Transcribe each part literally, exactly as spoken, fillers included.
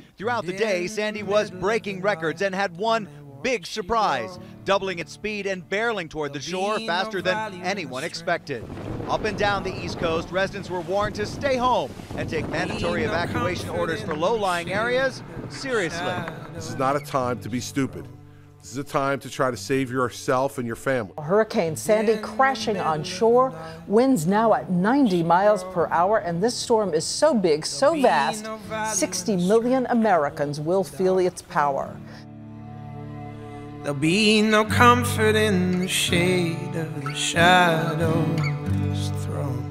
Throughout the day, Sandy was breaking records and had one big surprise, doubling its speed and barreling toward the shore faster than anyone expected. Up and down the East Coast, residents were warned to stay home and take mandatory evacuation orders for low-lying areas seriously. This is not a time to be stupid. This is a time to try to save yourself and your family. Hurricane Sandy crashing on shore, winds now at ninety miles per hour, and this storm is so big, so vast, sixty million Americans will feel its power. There'll be no comfort in the shade of the shadow's throne,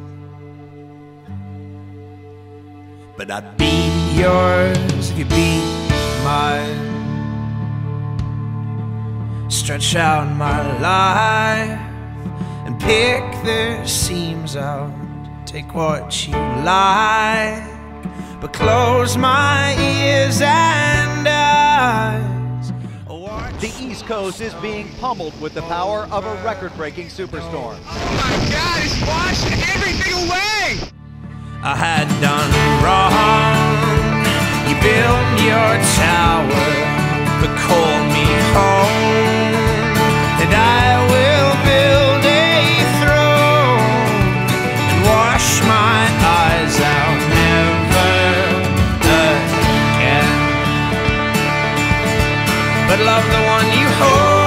but I'd be yours if you'd be mine. Stretch out my life and pick the seams out. Take what you like, but close my ears and eyes. The East Coast is being pummeled with the power of a record-breaking superstorm. Oh my God, it's washing everything away! I had done wrong. You built your tower, but call me home, and I will build a throne and wash my eyes out never again. But love the one you hold.